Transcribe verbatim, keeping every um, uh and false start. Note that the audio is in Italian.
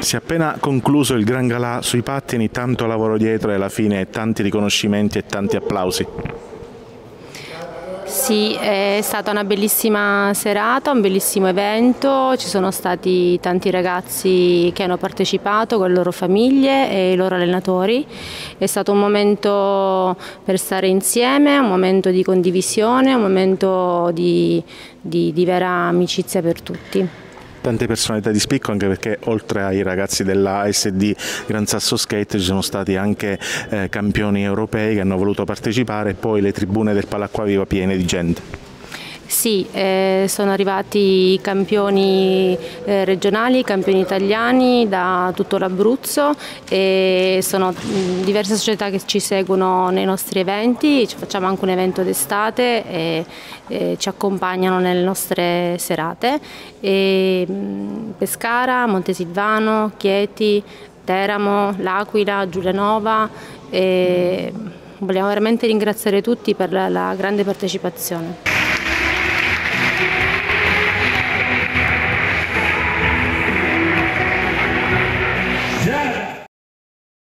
Si è appena concluso il Gran Galà sui pattini, tanto lavoro dietro e alla fine tanti riconoscimenti e tanti applausi. Sì, è stata una bellissima serata, un bellissimo evento, ci sono stati tanti ragazzi che hanno partecipato con le loro famiglie e i loro allenatori. È stato un momento per stare insieme, un momento di condivisione, un momento di, di, di vera amicizia per tutti. Tante personalità di spicco, anche perché oltre ai ragazzi della A S D Gran Sasso Skate ci sono stati anche eh, campioni europei che hanno voluto partecipare e poi le tribune del Palacquaviva piene di gente. Sì, eh, sono arrivati campioni eh, regionali, campioni italiani da tutto l'Abruzzo e sono mh, diverse società che ci seguono nei nostri eventi, ci facciamo anche un evento d'estate e, e ci accompagnano nelle nostre serate. E, mh, Pescara, Montesilvano, Chieti, Teramo, L'Aquila, Giulianova e vogliamo veramente ringraziare tutti per la, la grande partecipazione.